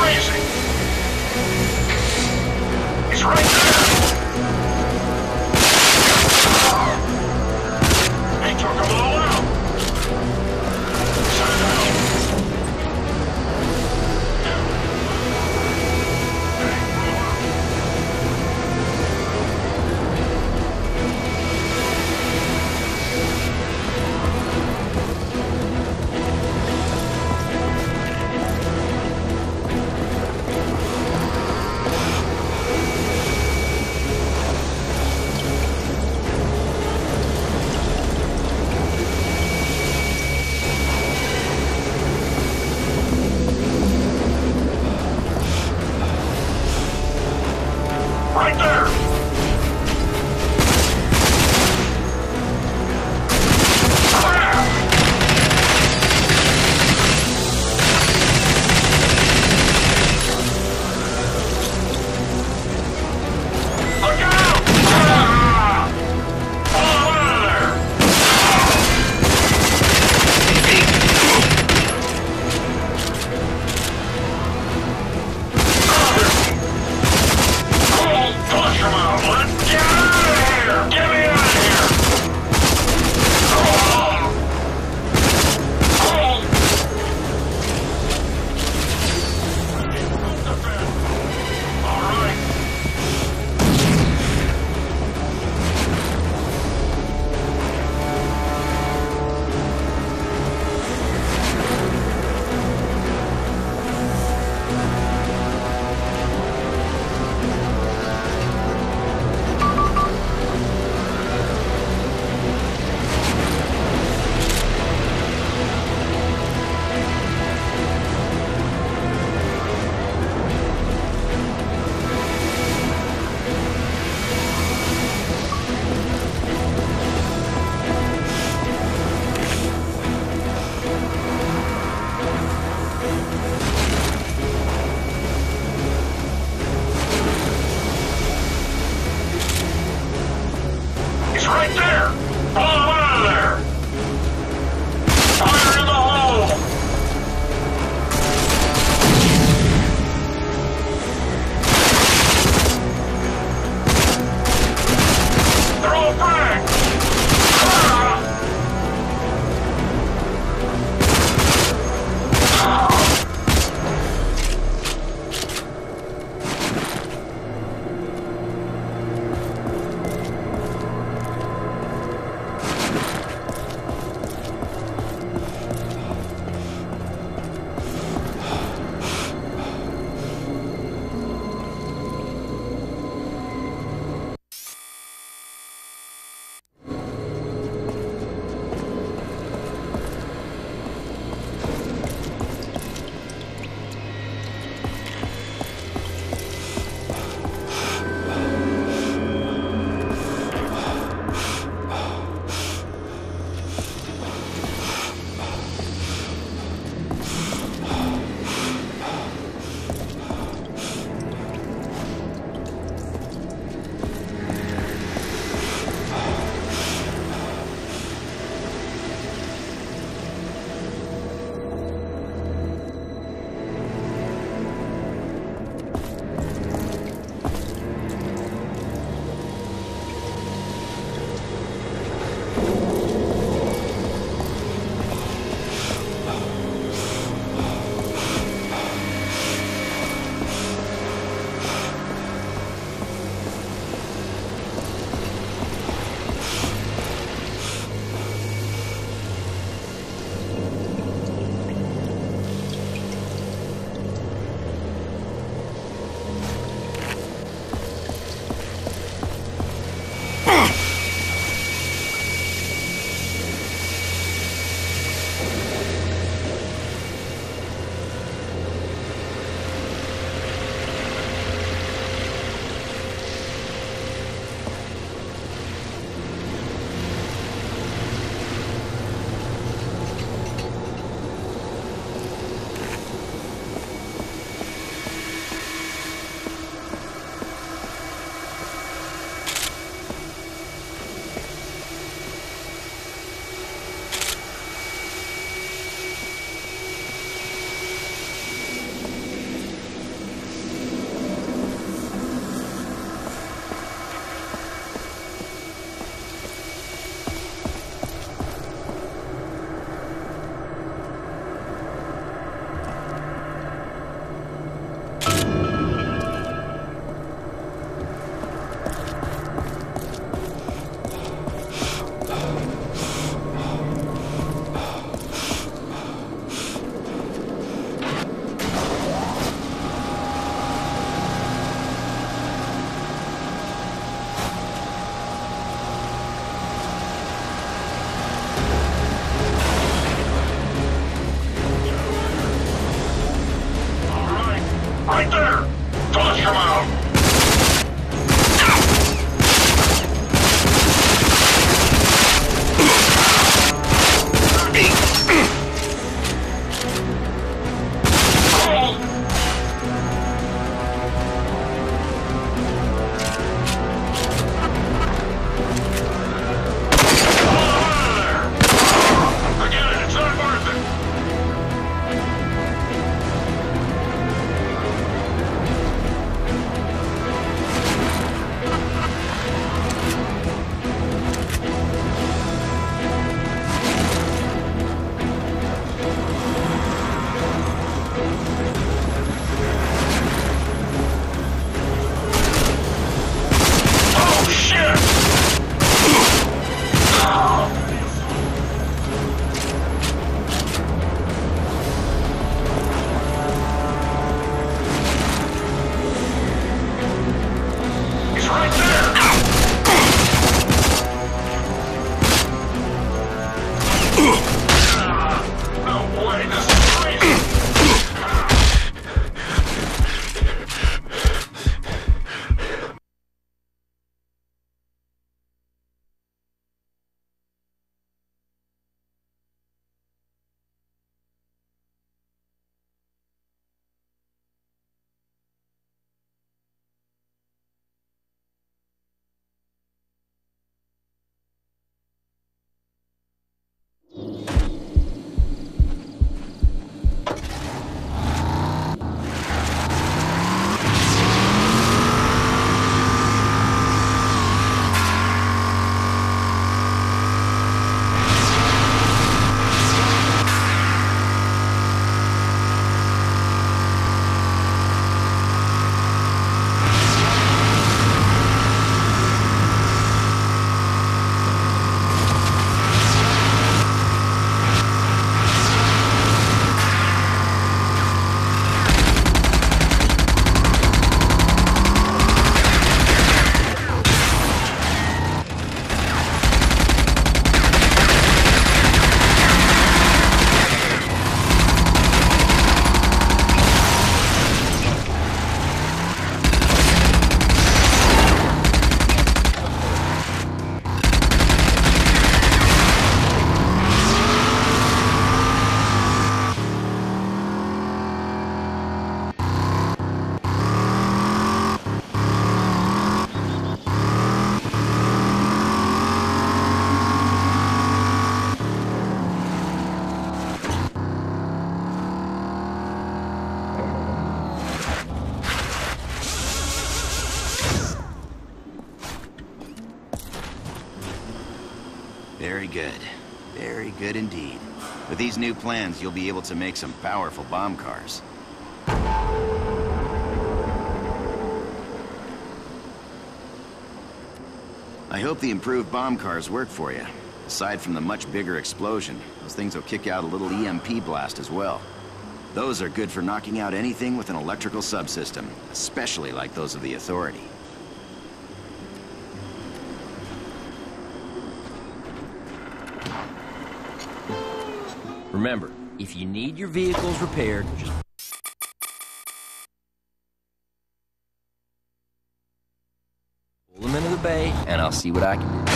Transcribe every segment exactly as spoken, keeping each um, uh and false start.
crazy! He's right there! He took them all out! Send out! right there! Don't let you come out! Very good. Very good indeed. With these new plans, you'll be able to make some powerful bomb cars. I hope the improved bomb cars work for you. Aside from the much bigger explosion, those things will kick out a little E M P blast as well. Those are good for knocking out anything with an electrical subsystem, especially like those of the Authority. Remember, if you need your vehicles repaired, just pull them into the bay, and I'll see what I can do.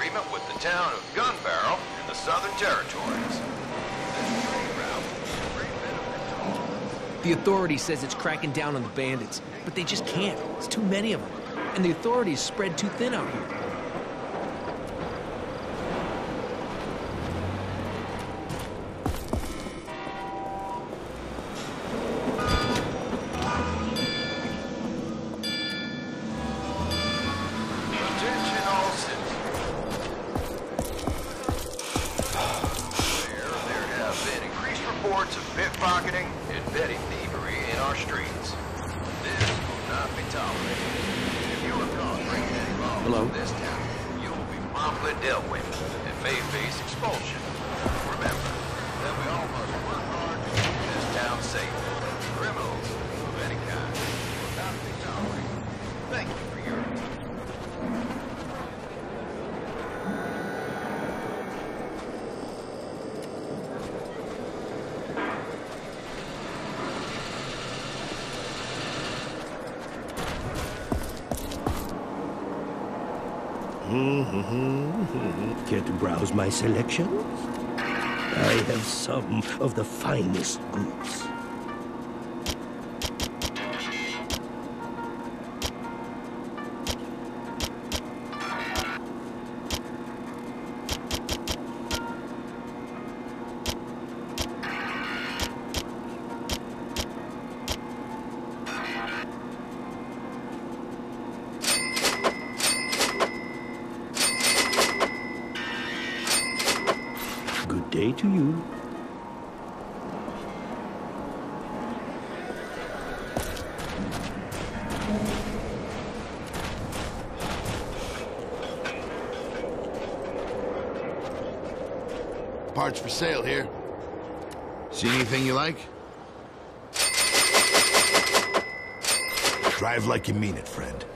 agreement with the town of Gun Barrel in the Southern Territories. This trade route is a great benefit to The authority says it's cracking down on the bandits, but they just can't. It's too many of them. And the authorities spread too thin out here. Attention all citizens. There, there have been increased reports of pickpocketing and petty thievery in our streets. This will not be tolerated. If you are caught bringing any laws Hello? to this town, you will be promptly dealt with and may face expulsion. Remember that we all must work hard to keep this town safe. Criminals of any kind will not be tolerated. Thank you for your attention. Care to browse my selections? I have some of the finest goods. Good day to you. Parts for sale here. See anything you like? Drive like you mean it, friend.